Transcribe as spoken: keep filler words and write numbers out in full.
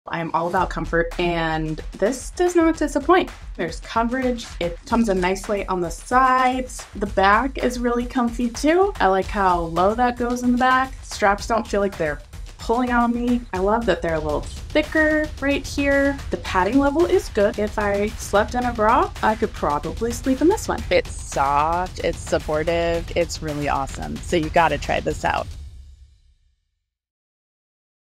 I'm all about comfort, and this does not disappoint. There's coverage. It comes in nicely on the sides. The back is really comfy too. I like how low that goes in the back. Straps don't feel like they're pulling on me. I love that they're a little thicker right here. The padding level is good. If I slept in a bra, I could probably sleep in this one. It's soft, it's supportive, it's really awesome. So you gotta try this out.